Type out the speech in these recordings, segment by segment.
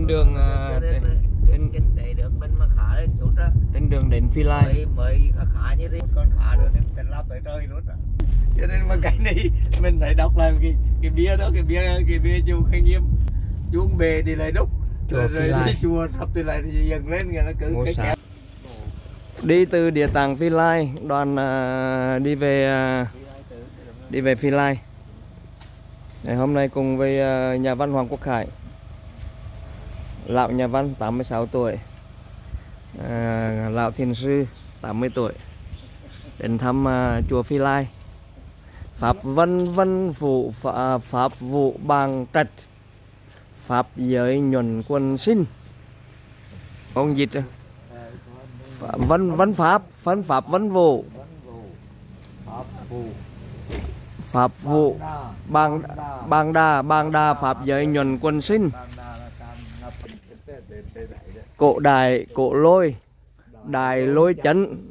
trên đường để được bên mà khá lên chút á. trên đường đến Phi Lai mới khá như thế, một con khá được thì lao tới trời luôn á. cho nên mà cái này mình phải đọc lại cái bia đó, cái bia chùa Khai Nghiêm, chú ông bề thì lại đúc chùa Phi Lai, chùa sập thì lại dần lên người nó cứ cái kéo. Đi từ địa tạng Phi Lai, đoàn đi về Phi Lai. Ngày hôm nay cùng với nhà văn Hoàng Quốc Khải, lão nhà văn 86 tuổi, lão thiền sư 80 tuổi đến thăm chùa Phi Lai. Pháp vân phụ pháp vụ bàng trạch, pháp giới nhuận quân sinh. Ông dịch vân pháp vân vụ pháp vụ bàng đà pháp giới nhuận quân sinh. Cổ đài cổ lôi, đài lôi chấn,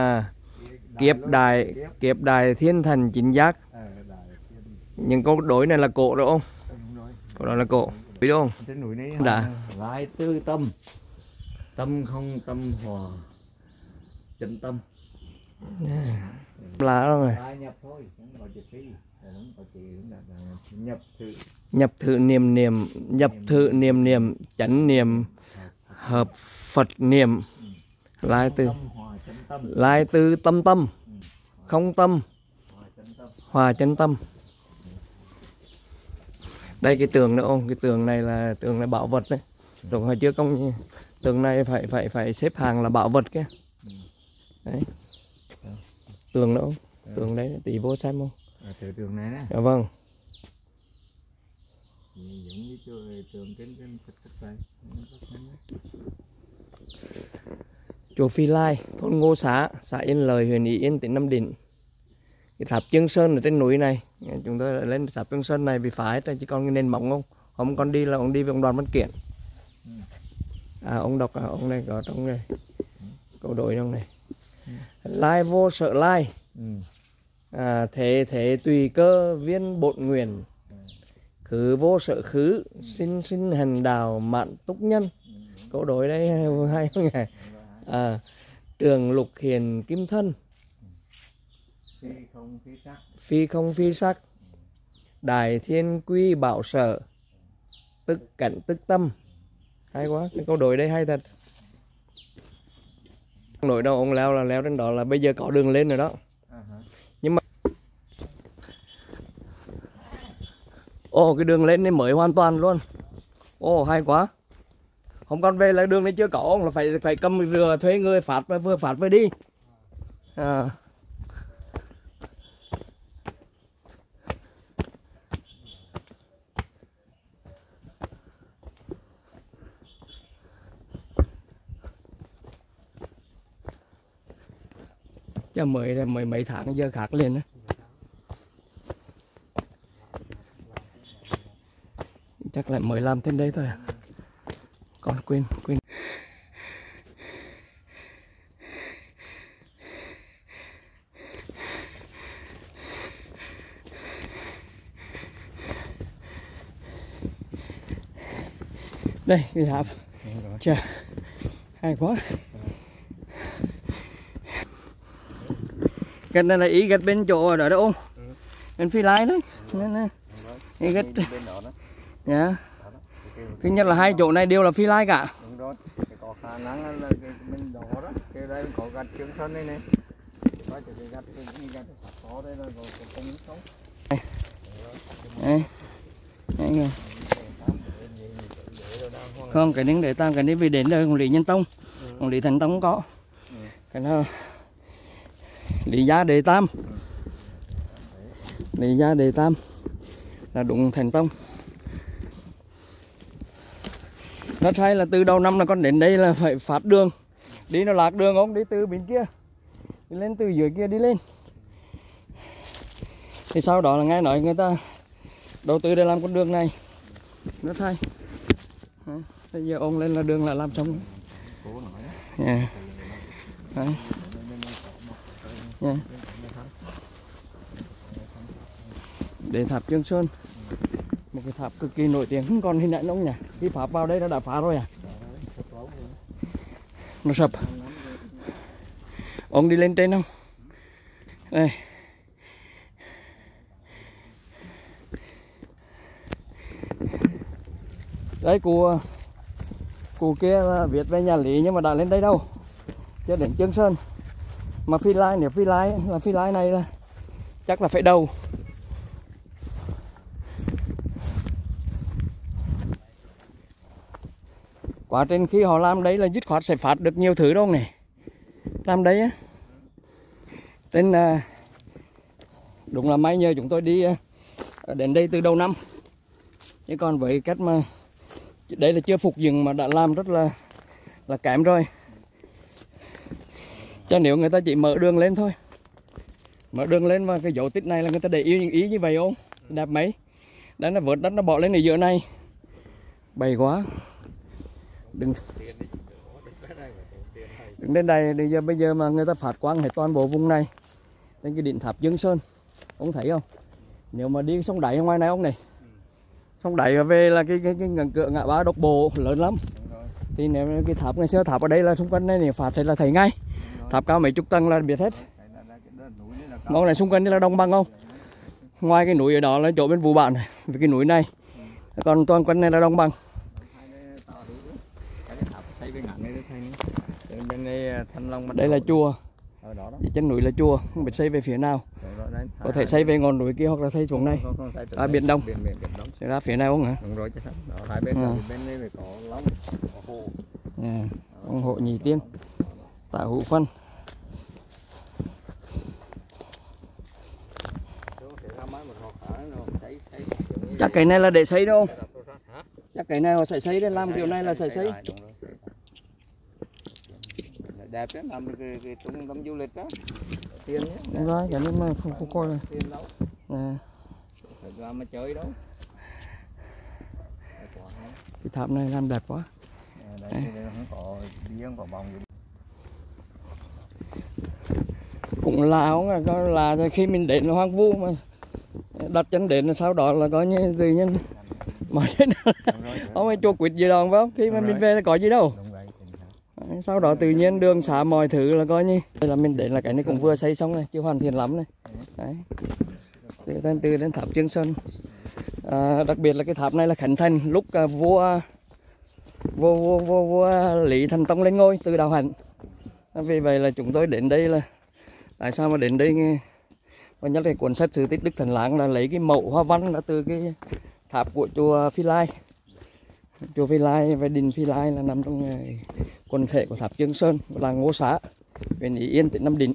kiếp đài thiên thần chính giác. Những câu đối này là cổ đúng không? Câu đó là cổ đúng không? Trên núi này đã lại tư tâm, tâm không tâm hòa, chân tâm là rồi. nhập thôi, không có chữ phi, không có chữ nhập thử niệm niệm chánh niệm hợp Phật niệm, lai tư tâm không tâm hòa chân tâm. Đây cái tường nữa không? Cái tường này là tường là bảo vật đấy. Rồi hồi trước công tường này phải xếp hàng là bảo vật kia. Đấy. Tường nữa không? Tường đấy tỷ vô xem không? Tường này nè. Dạ vâng. Giống như tường trên Phật vậy. Chùa Phi Lai, thôn Ngô Xá, xã Yên Lợi, huyện Ý Yên, tỉnh Nam Định. Cái tháp Chương Sơn ở trên núi này, chúng tôi lên tháp Chương Sơn này bị phá hết rồi, chỉ còn cái nền móng không. Hôm con đi là ông đi với ông Đoàn Văn Kiển. Ông đọc ông này có trong này câu đối trong này. Lai vô sợ lai, thế tùy cơ viên bộn nguyện, khứ vô sợ khứ, sinh hành đào mạn túc nhân. Câu đối đấy hay không nhỉ? Trường lục hiền kim thân, phi không phi sắc, đại thiên quy bảo sở, tức cảnh tức tâm. Hay quá, cái câu đối đây hay thật. Nổi đâu ông leo là leo trên đó là bây giờ có đường lên rồi đó. Nhưng mà cái đường lên này mới hoàn toàn luôn. Hay quá. Hôm con về là đường này chưa có, ông là phải cầm rửa thuê người phát và vừa phát vừa đi. Chứ mới mấy tháng giờ khác lên đó. Chắc lại mới làm trên đây thôi à. Con quên. Đây cái tháp. Chà, hay quá. Cái này là ý gạch bên chỗ ở đó không? Bên Phi Lai đấy. Nè. Ý gạch. Dạ. Thứ nhất là hai chỗ này đều là Phi Lai cả. Đúng rồi. Có khả năng là mình đổ đó. Cái đây có gạch Chương Sơn đây này. Có cái gạch có đây là có công sống. Đây. Không, cái đứng để tam cái này vì đến đời của Lý Nhân Tông, của Lý Thần Tông cũng có. Cái nào Lý Gia Đề Tam, Lý Gia Đề Tam là đúng Thần Tông. Nó hay là từ đầu năm là con đến đây là phải phát đường, đi nó lạc đường không, đi từ bên kia, đi lên từ dưới kia đi lên. Thì sau đó là nghe nói người ta đầu tư để làm con đường này, nó hay. Bây giờ ông lên là đường là làm xong. Yeah. Yeah. Để tháp Chương Sơn Một cái tháp cực kỳ nổi tiếng, không còn hình ảnh ông nhỉ? Khi Pháp vào đây nó đã phá rồi à? Nó sập. Ông đi lên trên không? Đây. Đấy cụ kia là viết về nhà Lý nhưng mà đã lên đây đâu. Chưa đến Chương Sơn. Mà Phi Lai, nếu Phi Lai này là chắc là phải đầu. Quá trình khi họ làm đấy là dứt khoát sẽ phát được nhiều thứ đâu này. Làm đấy á. Nên đúng là may nhờ chúng tôi đi đến đây từ đầu năm. Chứ còn với cách mà đây là chưa phục dựng mà đã làm rất là kém rồi. Cho nếu người ta chỉ mở đường lên thôi. Mở đường lên và cái dấu tích này là người ta để ý như vậy không? Đẹp mấy. Đấy nó vớt đất nó bỏ lên ở giữa này. Bày quá. Đừng đến đây bây giờ mà người ta phát quang hết toàn bộ vùng này. Đến cái đỉnh tháp Dương Sơn. Ông thấy không? Nếu mà đi sông đáy ở ngoài này ông này. Sông đáy về là cái cửa ngã ba Độc Bộ lớn lắm. Thì nếu cái tháp ngày xưa tháp ở đây là xung quanh này thì phát là thấy ngay. Tháp cao mấy chục tầng là biết hết. Ông này xung quanh đây là đồng bằng không? Ngoài cái núi ở đó là chỗ bên Vũ Bản này, cái núi này. Còn toàn quanh này là đồng bằng. Đây là chùa. Chân núi là chùa, không biết xây về phía nào. Có thể xây về ngọn núi kia hoặc là xây xuống này. À, Biển Đông. Sẽ ra phía này không hả? Đúng rồi chứ sao? Đó, hai bên bên đây phải có lóng, có hồ. Ông hộ Nhị Tiên, Tạ Hữu Phân. Chắc cái này là để xây đâu? Chắc cái này họ sẽ xây để làm kiểu này là sẽ xây. Đẹp đấy, làm cái trung tâm du lịch đó. Tiền nhé. Đúng rồi, cái này mà không coi rồi. Tiền đâu. Phải làm mà chơi đâu. Cái tháp này làm đẹp quá. Đây không có biếng có bóng gì. Cũng là không là khi mình đến là hoang vu mà đặt chân đến là sau đó là có như gì nhân mà đến không phải chùa quýt gì đâu phải không? Khi mà mình về thì có gì đâu. Sau đó tự nhiên đường xá mọi thứ là coi như đây là mình đến là cái này cũng vừa xây xong này, chưa hoàn thiện lắm này. Đấy. Từ đến tháp Chương Sơn. Đặc biệt là cái tháp này là khánh thành lúc vua Lý Thành Tông lên ngôi từ Đạo Hạnh. Vì vậy là chúng tôi đến đây là tại sao mà đến đây và nhất là cuốn sách Sử tích Đức Thần Láng là lấy cái mẫu hoa văn là từ cái tháp của chùa Phi Lai. Chùa Phi Lai và đình Phi Lai là nằm trong quần thể của tháp Chương Sơn, là Ngô Xá, huyện Ý Yên, tỉnh Nam Định.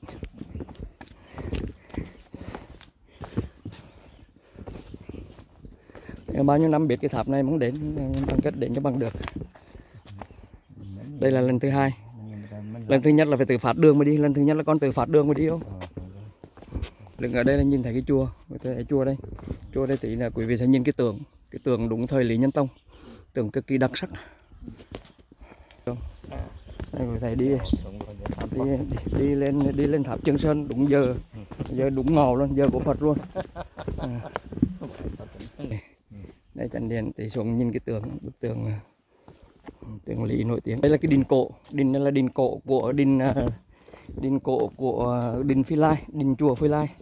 Bao nhiêu năm biết cái tháp này muốn đến, bằng cách đến cho bằng được. Đây là lần thứ hai. Lần thứ nhất là phải tự phát đường mới đi, lần thứ nhất là con tự phát đường mới đi không? Đừng ở đây là nhìn thấy cái chùa, cái chùa đây. Chùa đây tí là quý vị sẽ nhìn cái tượng đúng thời Lý Nhân Tông. Tượng cực kỳ đặc sắc. Đây quý thầy đi lên tháp Chương Sơn đúng giờ đúng ngầu luôn, giờ của Phật luôn. Đây Trần Điện thì xuống nhìn cái bức tượng Lý nổi tiếng. Đây là cái đình cổ, đình này là đình cổ của đình Phi Lai, đình chùa Phi Lai.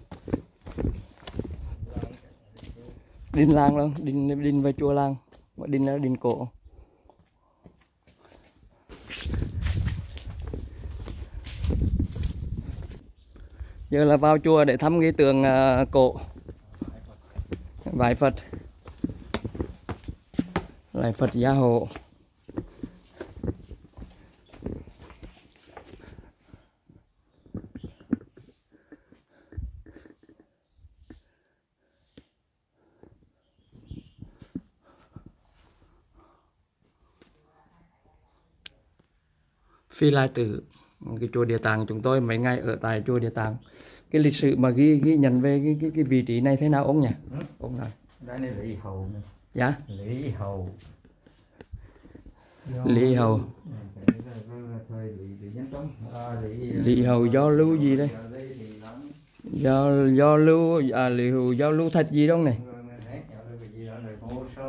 Đình làng luôn, đình và chùa làng, đình là đình cổ. Giờ là vào chùa để thăm cái tượng cổ, vái Phật, lại Phật gia hộ. Phi Lai Tử, cái chùa Địa Tạng, chúng tôi mấy ngày ở tại chùa Địa Tạng. Cái lịch sử mà ghi nhận về cái vị trí này thế nào ông nhỉ? Ông nói. Đây này Lý Hầu này. Dạ. Lý Hầu. Lý Hầu. Lý Hầu do lưu gì đây? Do lưu Lý Hầu do lưu thạch gì đâu này?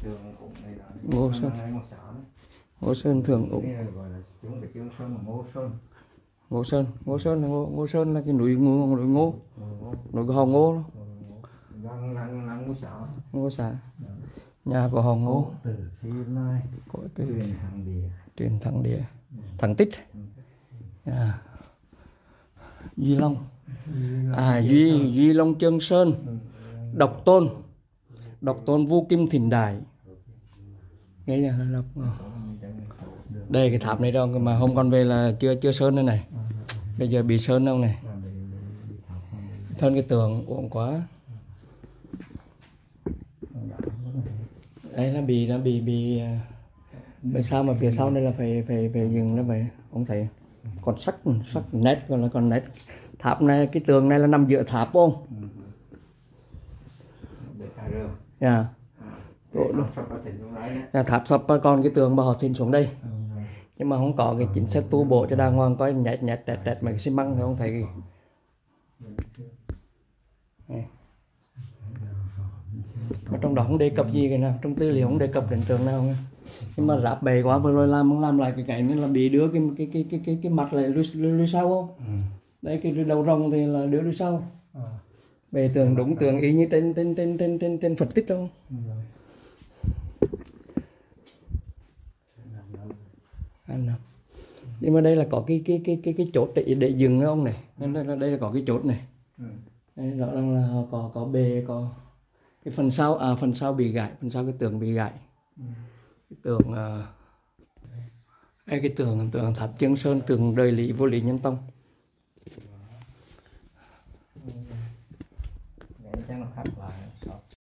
Tường cũng này là Ngô Sơn. Ngô Sơn thường ủng. Cái này gọi là chúng phải kêu Sơn là Ngô Sơn. Ngô Sơn là cái núi ngô, núi của họ Ngô đó. Lăng Ngô Xã. Ngô Xã. Nhà của họ Ngô. Từ Phi Lai. Cổ từ Truyền Thăng Địa. Truyền Thăng Địa. Thăng Tích. Duy Long. Duy Long Chân Sơn. Độc Tôn Vu Kim Thìn Đài. Nghe nha, đọc. Đây cái tháp này đâu mà hôm con về là chưa sơn đây này. Bây giờ bị sơn đâu này. Thân cái tường uổng quá. Đây nó bị bởi sao mà phía sau đây là phải dừng nó vậy không thấy. Còn sắc nét còn nét. Tháp này cái tường này là nằm giữa tháp không? Dạ. Tháp sập còn cái tường mà họ thìn xuống đây. Nhưng mà không có cái chính sách tu bổ cho đàng hoàng, coi nhẹt mà cái xi măng thì không thấy gì. Mà trong đó không đề cập gì cái nào, trong tư liệu không đề cập đến tường nào nữa. Nhưng mà ráp bề quá vừa rồi làm lại cái nên là bị đưa cái mặt lại lùi sau không? Đấy cái đầu rồng thì là đưa lùi sau. Bề tường đúng tường y như trên Phật tích đâu. Nhưng mà đây là có cái chốt để dừng đó ông này. Nên đây là có cái chốt này. Đây rõ ràng là họ có bề có cái phần sau bị gãy, phần sau cái tường bị gãy. Cái tường đây cái tường tháp Chân Sơn, tường đời Lý Vua Lý Nhân Tông. Để cho nó khắc lại.